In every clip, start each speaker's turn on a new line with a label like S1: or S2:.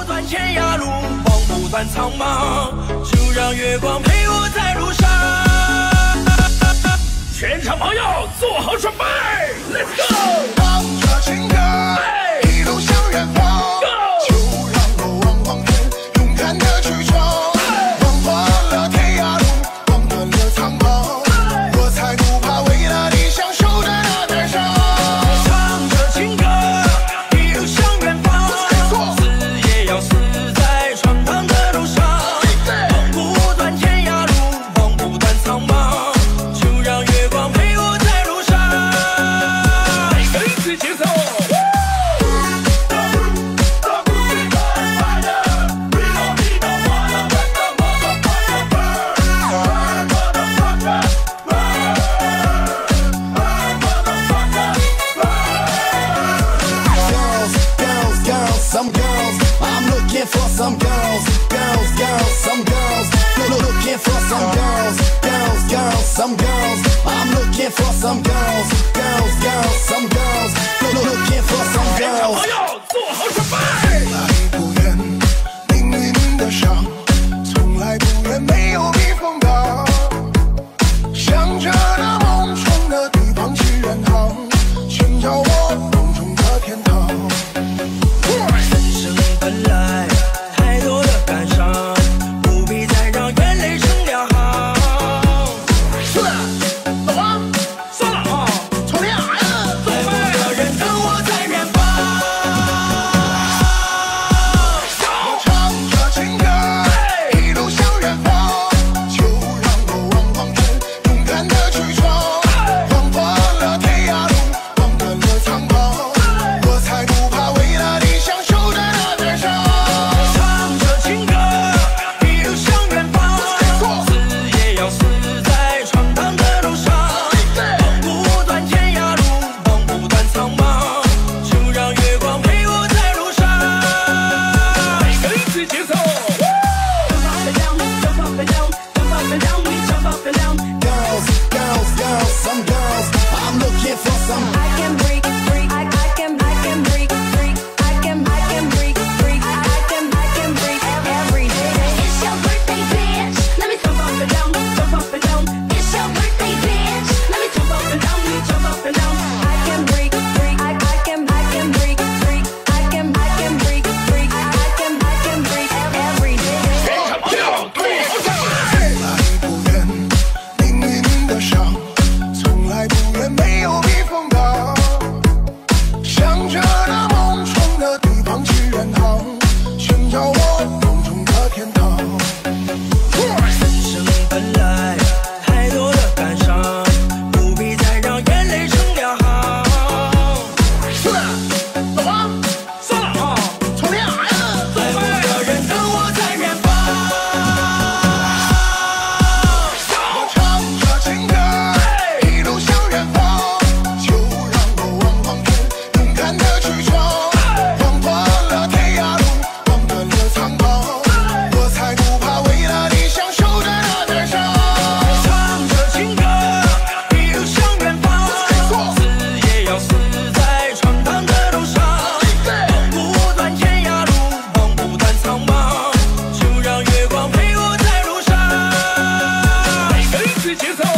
S1: 断天涯路，望不断苍茫，就让月光陪我在路上。全场朋友做好准备 ，Let's go！
S2: 唱着情歌，一路向远方，就让我望望天，勇敢的去闯，望断了天涯路，望断了苍茫，我才不怕为了理想守在那边上。
S1: 唱着情歌，一路向远方，死也要死在闯荡的路上，望不断天涯路，望不断苍茫，就让月光陪我在路上。跟随节奏。
S2: Some girls, I'm looking for some girls, some girls, looking for some girls, some girls, I'm looking for some girls, some girls, looking for some girls.
S1: 朋友，做好准备。
S2: 从来不愿命运的伤，从来不愿没有避风港，向着那梦中的地方去远航，寻找我梦中的天堂。
S1: 本来太多的感伤，不必再让眼泪成两行。是的，走啊，算了啊，从天涯呀，走呗。爱我的人等我在远方。
S2: 我唱着情歌，一路向远方，就让我望望天，勇敢的去闯，望断了天涯路，望断了苍茫，我才不怕为了理想守在那边上。
S1: 唱着情歌，一路向远方，死也要死在闯荡的路上，望不断天涯路，望不断苍茫，就让月光陪我在路上。跟随节奏。
S2: Girls, some girls, I'm looking for some.
S3: I can break free. I can break free. I can break free. I can break every day.
S4: It's your birthday, bitch. Let me jump up and down, jump up and down. It's your birthday, bitch. Let me jump up and down, jump up and down.
S3: I can break free. I can break free. I can break free. I can break every day.
S1: 全场朋友，对，
S2: 从来不愿命运的伤，从来不愿没有避风港，向着那梦中的地方去远航，寻找我梦中的天堂。
S1: 人生本来太多的感伤，不必再让眼泪成两行。是的，走啊，算了啊，从天涯呀，走呗。爱我的人等我在远方。
S2: 我唱着情歌，一路向远方，就让我望望天，勇敢的去闯，望断了天涯路，望断了苍茫，我才不怕为了理想守在那边上。
S1: 唱着情歌，一路向远方，死也要死在闯荡的路上，望不断天涯路，望不断苍茫，就让月光陪我在路上。跟随节奏。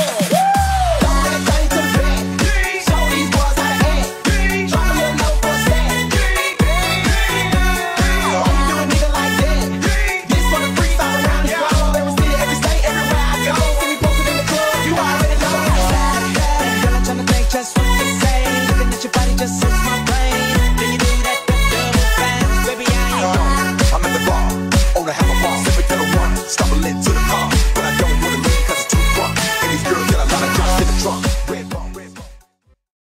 S5: Just what to say, looking at your body just hits my brain. Then you do that double fast, baby I ain't.
S6: I'm at the bar, on the half a bar, sipping to the one, stumbling to the